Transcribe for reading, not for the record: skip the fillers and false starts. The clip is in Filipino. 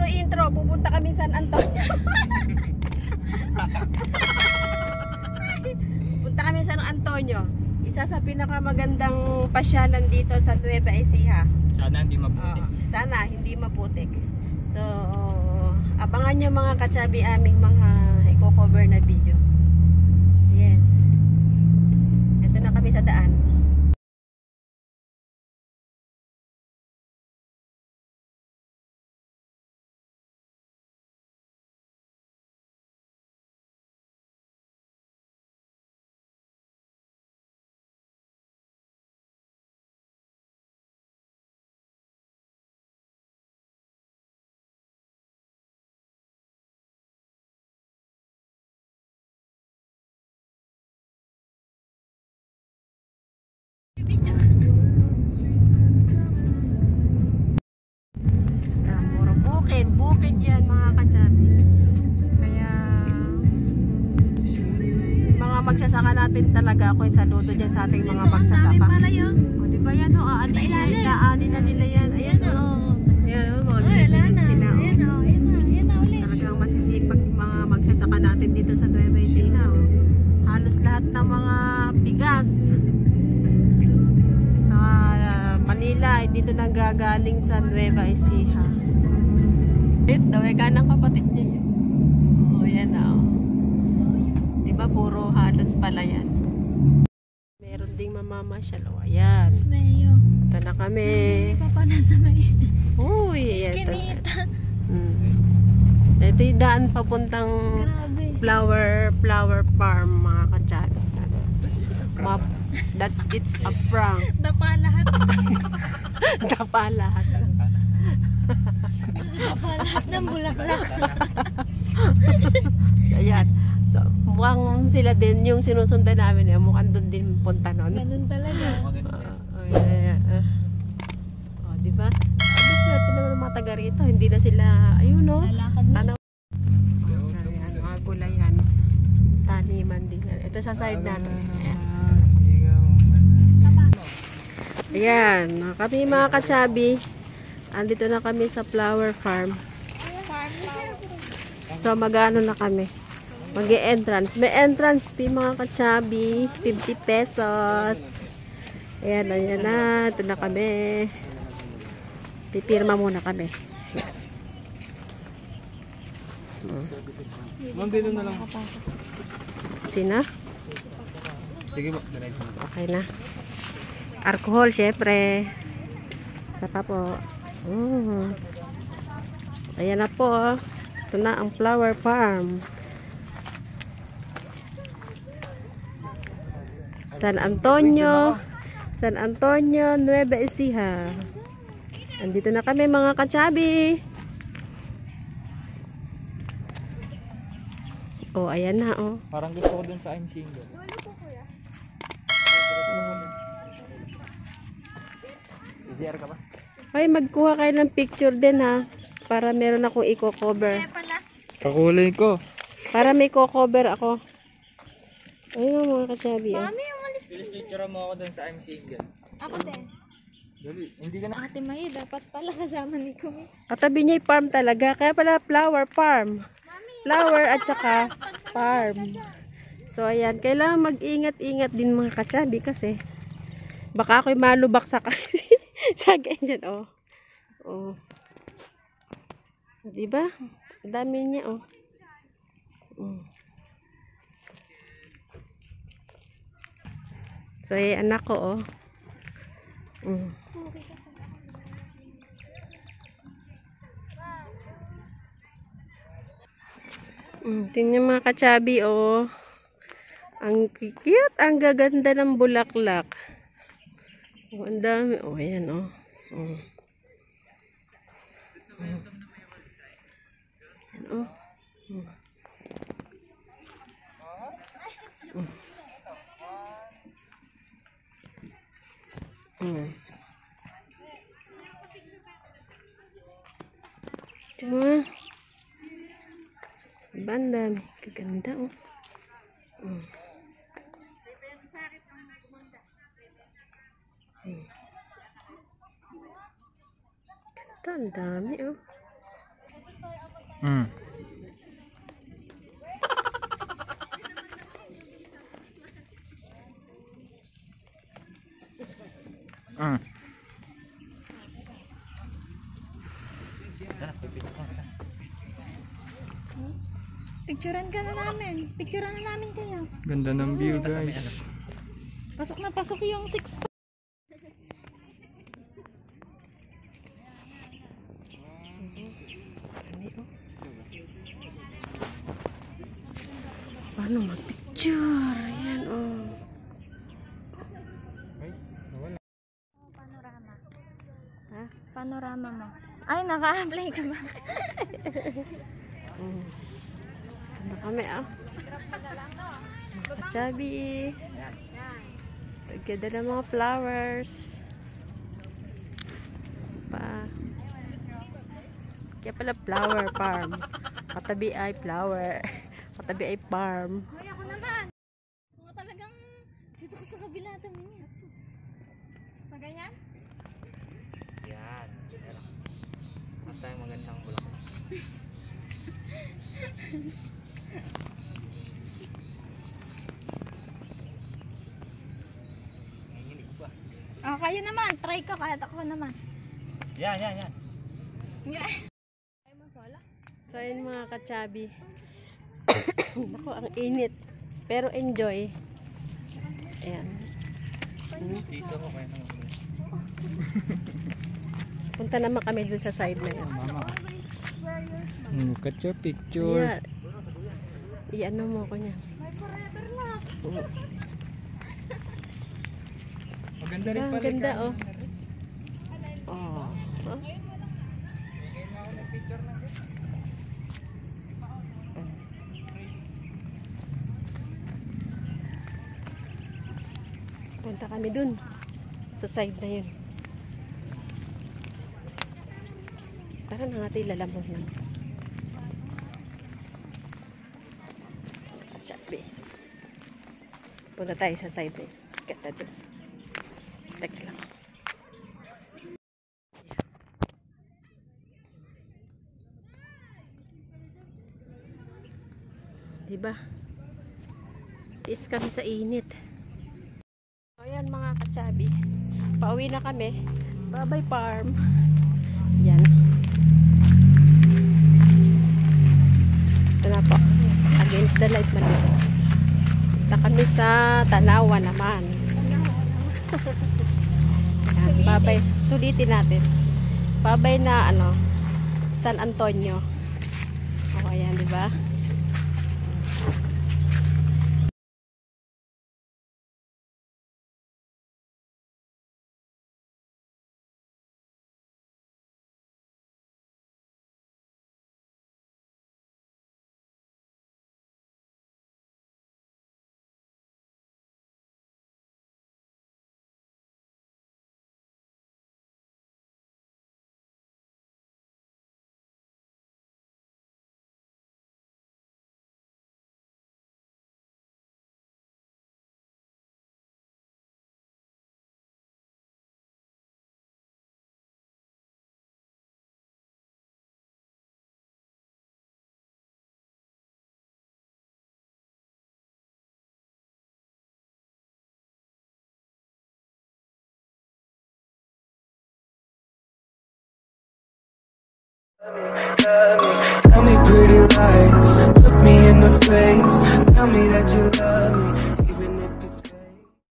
intro, pupunta kami San Antonio. Punta kami San Antonio. Isa sa pinakamagandang pasyalan dito sa Nueva Ecija. Sana hindi maputik. Sana hindi maputik. So, abangan nyo mga katsabi aming mga i-cover na video. Yes. Ito na kami sa daan. Puro bukid yan mga katsabi. Kaya mga magsasaka natin talaga ako yung saludo dyan sa ating mga magsasaka. O diba yan o, aanin na nila yan. Ayan o. Ayan o, mga binibinig sila o. Talagang masisipag yung mga magsasaka natin dito sa Nueva Ecija o. Halos lahat ng mga bigas sa Manila ay dito nanggagaling sa Nueva Ecija. Daway ka ng kapatid niya yun. O yan o. Diba puro halos pala yan. Meron ding mamamasyal o. Ayan. Ito na kami. Uy, ito. Ito yung daan papuntang flower farm mga katsabi. It's a prank. Dapa lahat. Dapa lahat. Dapa lahat ng bulaklak. So, ayan. So, mukhang sila din yung sinusundan namin. Mukhang doon din punta nun. Ganun talaga. Diba? Abis natin naman ang mga taga rito. Hindi na sila, ayun no? Lalakad na. Tanaw. Ayan, mga gulayan. Taniman din yan. Ito sa side natin. Ayan, kami mga katsabi. Andito na kami sa flower farm. So magano na kami. Mag-e-entrance. May entrance fee mga katsabi. 50 pesos. Ayan, ayan na. Ito na kami. Pipirma muna kami. Dito na lang. Sina? Sige ba? Okay na. Alcohol, syempre. Isa pa po. Ayan na po. Ito na ang flower farm. San Antonio, Nueva Ecija. Andito na kami mga katsabi. Oh, ayan na oh. Parang gusto ko dun sa I'm Single. CR ka ba? Ay, magkuha kayo ng picture din ha. Para meron akong i-cover. Kakulay ko. Para may co-cover ako. Ayun ang mga katsabi oh. Mami, umalis ka. Picture mo ako dun sa I'm Single. Ako din. Dali, hindi ka na. Ate May, dapat pala kasama ni Kumi. Katabi niya yung farm talaga. Kaya pala flower farm. Flower at saka farm. So ayan, kailangan mag-ingat-ingat din mga katsabi kasi baka ako'y malubak sa kasi sa ganyan oh. Oh. Diba? Ang dami niya oh. So ayan anak ko oh. Tingnan mga katsabi oh. Ang cute, ang gaganda ng bulaklak. Oh, ang dami. Oh, ayan oh. Ayan oh. Diba? Banda, kaganda oh. Ganda, ang dami oh. Mm. Mm. Picturean ka na namin. Picturean na namin kayo. Ganda ng view, guys. Pasok na pasok yung 6 pa. Paano mag-picture? Ayan, oh. Ay, nawala. Panorama. Ha? Panorama mo. Ay, naka-apply ka ba? Oh. Ano kami, ah? Kachabi. Ganda ng mga flowers. Pa. Kaya pala flower farm. Katabi ay flower. Katabi ay farm. Hoy, ako naman. Kung talagang dito ka sa kabila tamin yan. Maganyan? Yan. At tayong magandang bulak. Nanginig ba? Ah, kayo naman. Try ko. Kaya ako naman. Yan, yan, yan. Yeah. So ayun mga kachabi. Ako, ang init. Pero enjoy. Ayan. Dito ko kayo naman. Punta naman kami dun sa side na yun. Mama. Look at your picture. Yeah. I-ano mo ko niya. May forever na. Maganda rin Ang pala. ganda, oh. Oh. Huh? Bigay mo ako ng picture ng ganyan. Punta kami dun. Sa side na yun. Tara na nga tayo lalamog na. Sabi. Punta tayo sa side na yun. Ganda dun. Teka lang. Diba? Tiis kami sa init. So, ayan mga kachabi. Pauwi na kami. Bye-bye farm. Yan. Ito na po. Against the light man. Punta kami sa Tanawa naman. Yan. Bye-bye. Sulitin natin. Bye-bye na ano, San Antonio. O, ayan, diba? Tell me pretty lies,